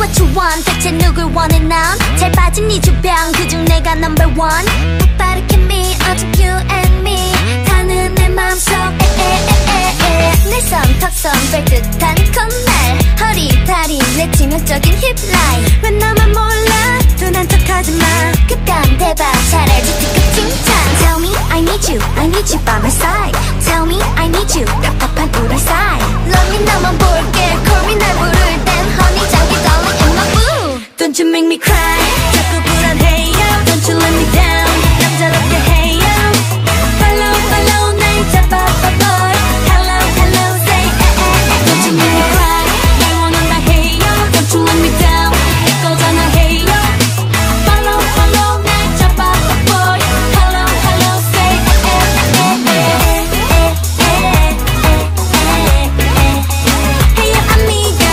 what you want 대체 누굴 원해 난 잘 빠진 네 주변 그중 내가 number one 빠르게 me 아직 you and me 타는 내 맘속 내 손턱선 뺄 듯한 콧날 허리 다리 내 치명적인 힙라인 왜 나만 몰라 둔한 척하지마 급한 대박 잘 알지 특급 칭찬 Tell me I need you by my side Tell me I need you 답답한 우리 사이 Love me 나만 볼게 Call me 날 부를 땐 honey 장기 darling in my boo Don't you make me cry 자꾸 불안해요 Don't you let me down 남자답게 해요 Follow follow 날 잡아봐 boy Hello hello say Don't you make me cry 날 원한다 해요 Don't you let me down 내 거잖아 해요 Follow follow 날 잡아봐 boy Hello hello say Hey yo amigo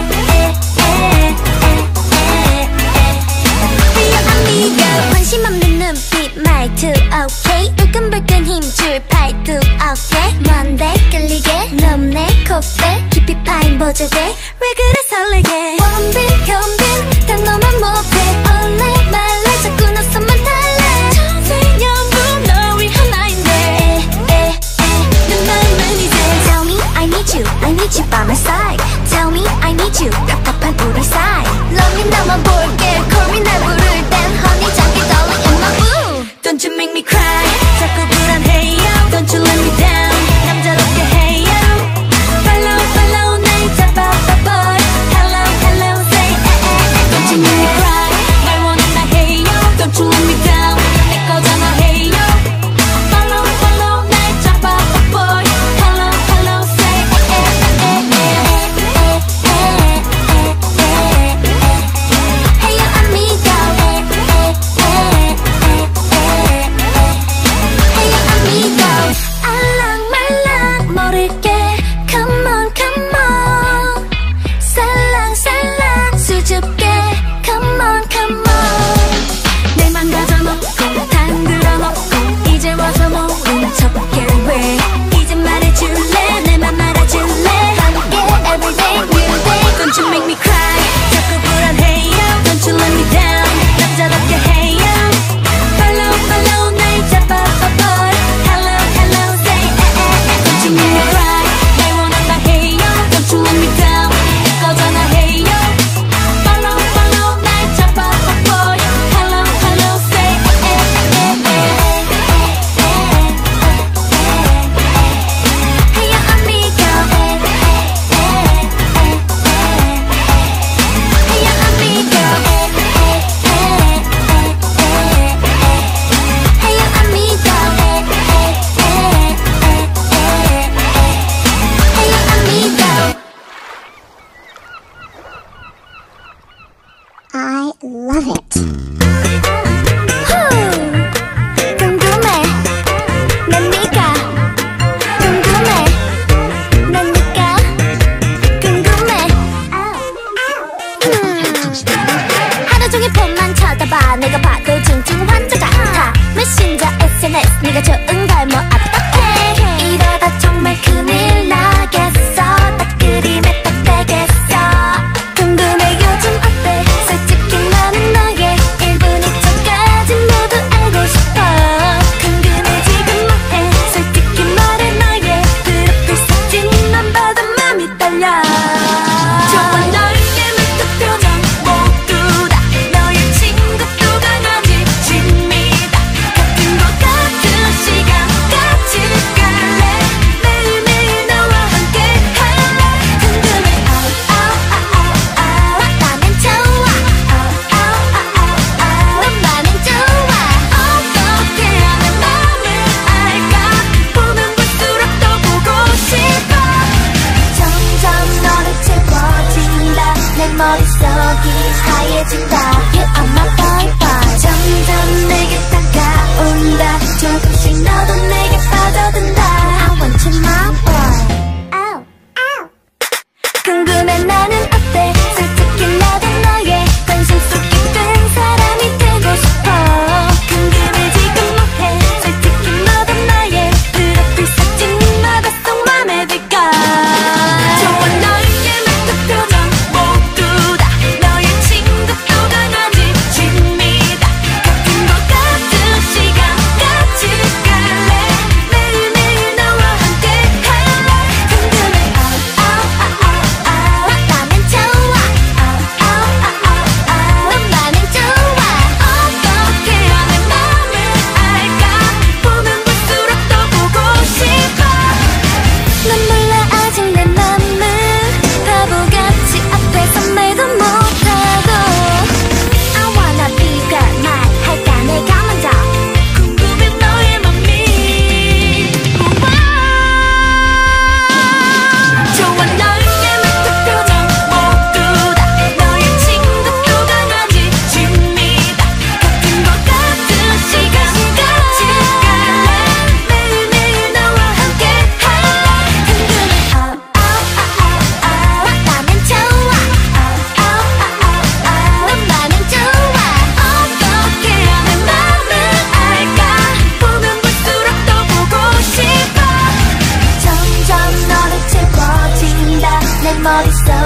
Hey yo amigo 관심 없는 눈빛 말투 okay 불끈불끈 힘줄 팔뚝 okay 뭔데 끌리게 넘네 콧대 깊이 파인 보조개 왜 그래 설레게 원빈 견빈 단 너만 못해 올래 말래 자꾸 나서만 달래 천생연분 널 위한 나인데 내 마음은 이제 Tell me I need you by my side Tell me I need you 답답한 우리 사이 Love me 나만 볼게 Call me 날 부를 땐 honey 장기 darling in my boo Don't you make me cry 자꾸 불안해요 Don't you let me down 남자답게 해요 Follow follow 날 잡아봐 boy Hello hello say Don't you make me cry 날 원한다 해요 Don't you let me down 내 거잖아 해요 Follow follow 날 잡아봐 boy Hello hello say Hey yo amigo Hey yo amigo 알랑말랑 모를게 Come on come on 살랑살랑 수줍게 Come on come on 내 맘 가져놓고 당들어놓고 이제 와서 모른 척해 왜 이제 말해줄래 내 맘 알아줄래 함께 everyday new day Don't you make me cry 자꾸 불안해요 Don't you let me down 남자답게 해요 Follow follow 날 잡아봐 boy Hello hello say Don't you make me cry 날 원한다 해요 Don't you let me down 내 거잖아 해요 Follow follow 날 잡아봐 boy Hello hello say Hey yo amigo Hey yo amigo Hey yo amigo Hey yo amigo I love it. 궁금해 난 네가 궁금해 난 네가 궁금해 하루 종일 폰만 쳐다봐 내가 봐도 중증 환자 같아 메신저 SNS 네가 좋은 걸 뭐 어떡해 이러다 정말 큰일 나겠어 딱 그림에 딱 되겠어 궁금해 요즘 어때 솔직히 나는 너의 일부 이쪽까지 모두 알고 싶어 궁금해 지금 뭐해 솔직히 말해 너의 프로필 사진만 봐도 맘이 떨려 좋아 너의 말투 표정 모두 다 너의 친구도 강아지 집니다 같은 곳 같은 시간 같이 갈래 매일매일 너와 함께 할래 궁금해 너라면 좋아 너라면 좋아 어떻게 하면 맘을 알까 보면 볼수록 더 보고 싶어 점점 너를 채워진다 내 머릿속이 하얘진다 You are my boy 점점 내게 다가온다 조금씩 너도 내게 빠져든다 I want you my boy 궁금해 나는 어때 솔직히 나도 너의 관심 속 깊은 사람이 되고 싶어 궁금해 지금 뭐해 솔직히 너도 나의 프로필 사진마다 속 맘에 들까 좋아 너의 말투 표정 모두 다 너의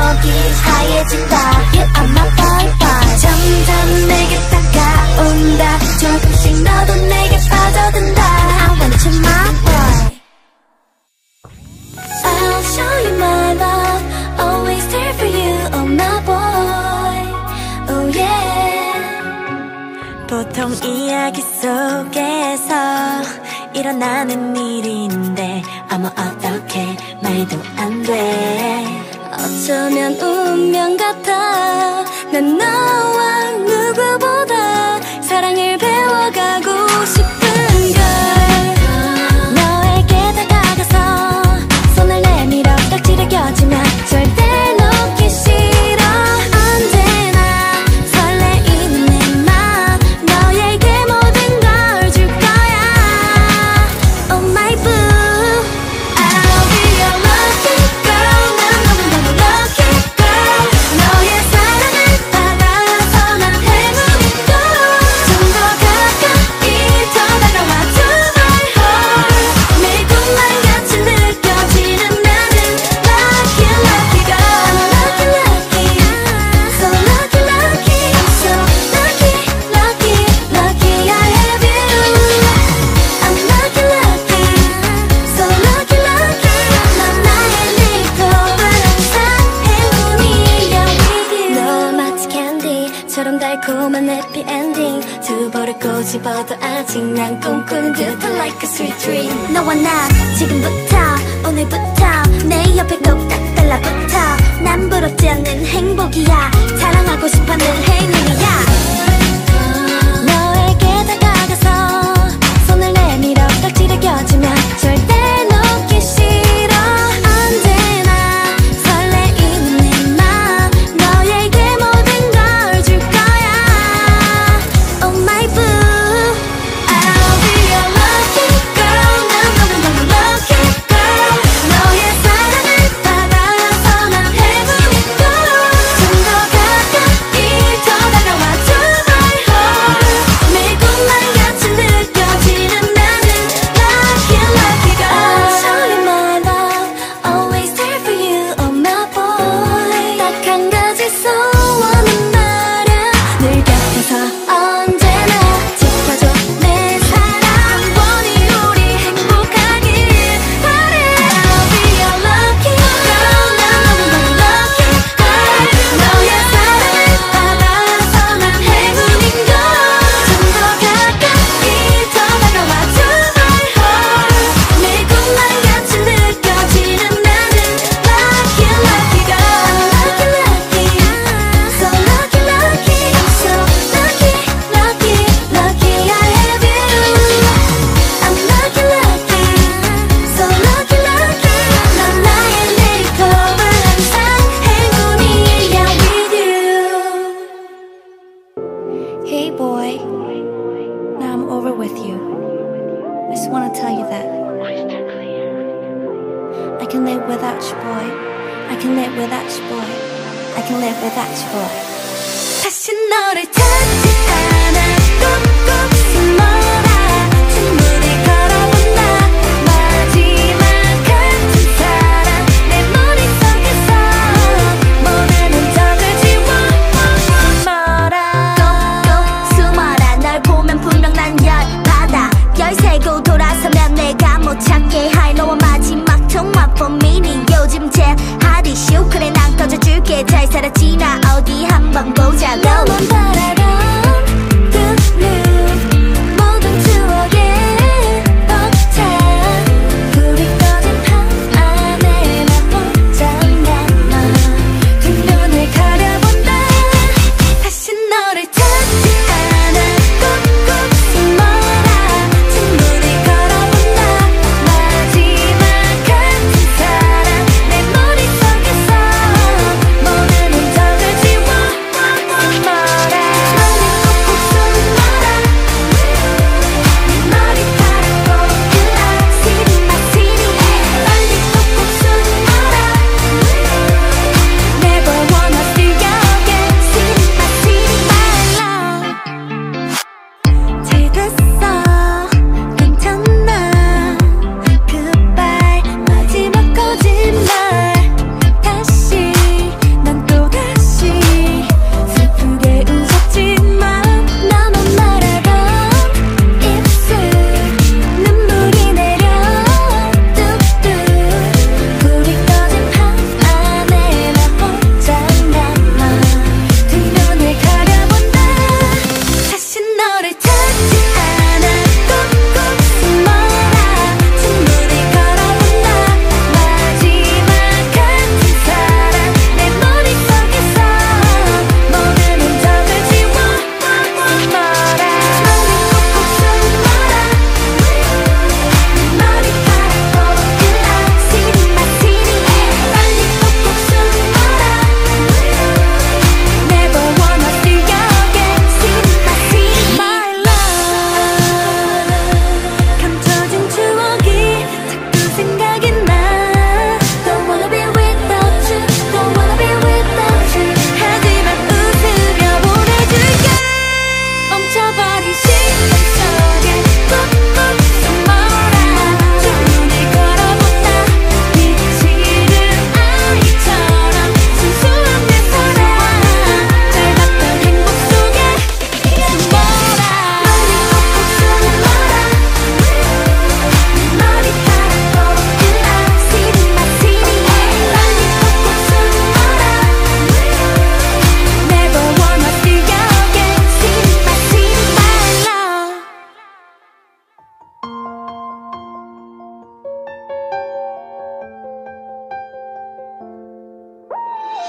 목이 하얘진다 You are my boy 점점 내게 다가온다 조금씩 너도 내게 빠져든다 I want you my boy I'll show you my love Always there for you oh my boy Oh yeah 보통 이야기 속에서 일어나는 일인데 아무 어떻게 말도 안 돼 어쩌면 운명 같아 난 너와 누구보다 사랑을 배워가고 싶은 걸 너에게 다가가서 손을 내밀어 깍지를 껴주면 절대 놓기 싫어 언제나 설레이는 내 맘 너에게 모든 걸 줄 거야 Oh my boo I'll be your lucky girl 난 너무너무 lucky girl 너의 사랑을 받아서 난 행운이고 좀 더 가까이 더 다가와 to my heart 내 꿈만 같이 느껴지는 나는 lucky lucky girl I'm lucky lucky so lucky lucky I'm so lucky lucky lucky I have you I'm lucky lucky so lucky lucky 넌 나의 리커블 항상 행운이야 with you 너 마치 캔디처럼 달콤한 해피 엔딩 두 벌을 꼬집어도 아직 난 꿈꾸는 듯한 like a sweet dream 너와 나 지금부터 오늘부터 내 옆에 꼭 딱 달라붙어 난 부럽지 않는 행복이야 사랑하고 싶어하는 행운이야 너에게 다가가서 손을 내밀어 깍지를 껴주면 절대 놓기 싫어 언제나 설레이는 내 맘 너에게 모든 걸 줄 거야 Oh my boo I'll be your lucky girl 난 너무너무 lucky girl 너의 사랑을 받아서 난 행운이고 좀 더 가까이 더 다가와 to my heart 내 꿈만 같이 느껴지는 나는 lucky lucky girl I'll show you my love Always there for you oh my boy 딱 한 가지 소원은 말야 늘 곁에서 언제나 지켜줘 내 사랑 원히 우리 행복하길 바래 I'll be your lucky girl 난 너무너무 lucky girl 너의 사랑을 받아서 난 행운인걸 좀 더 가까이 더 다가와 to my heart 내 꿈만 같이 느껴지는 나는 lucky lucky girl lucky lucky so lucky lucky I'm so lucky lucky lucky I have you I'm lucky lucky so lucky lucky 넌 나의 리커블 항상 행운이야 with you Hey boy Now I'm over with you I just wanna tell you that I can live without you boy I can live without you boy I can live without you boy 다시 너를 찾지 않아 꾹꾹 숨어라 충분히 걸어본다 마지막 같은 사랑 내 머릿속에서 모든 흔적을 지워 숨어라 꾹꾹 숨어라 널 보면 분명 난 열받아 열세고 돌아서면 내가 못 찾게 할 너와 마지막 통화 for me 네 요즘 챗하기 쉬우 그래 난 꺼져줄게 잘 살았지 나 어디 한번 보자고 너만 바라라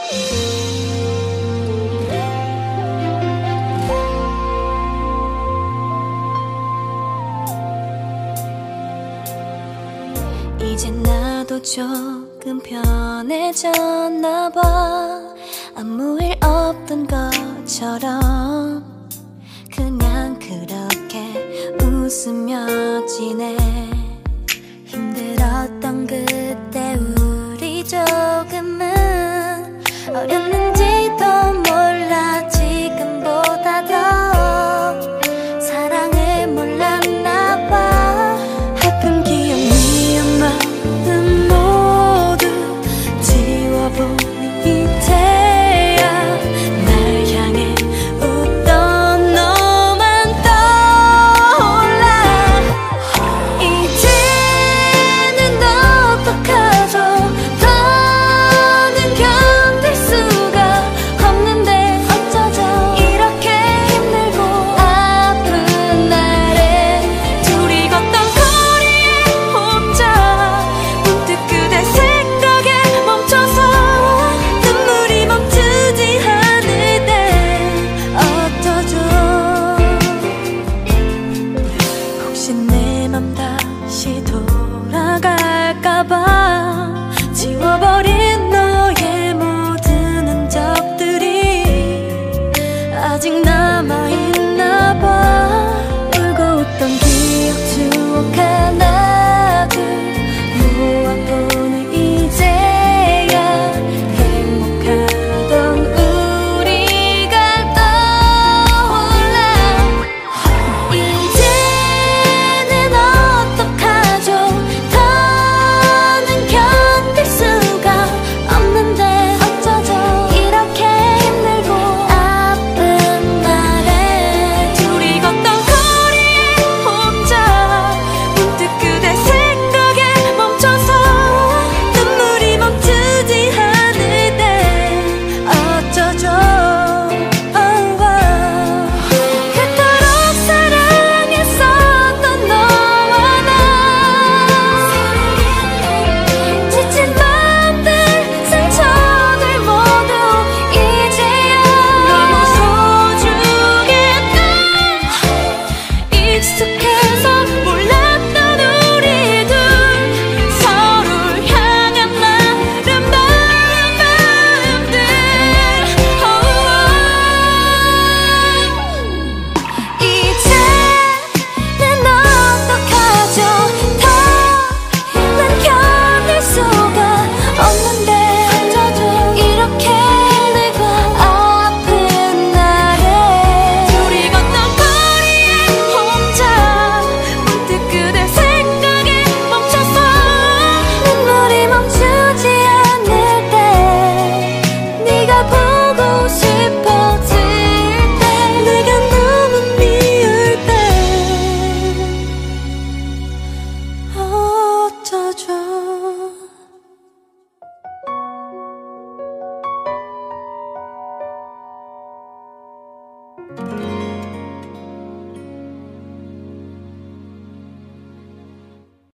이제 나도 조금 편해졌나 봐. 아무 일 없던 것처럼 그냥 그렇게 웃으며 지내.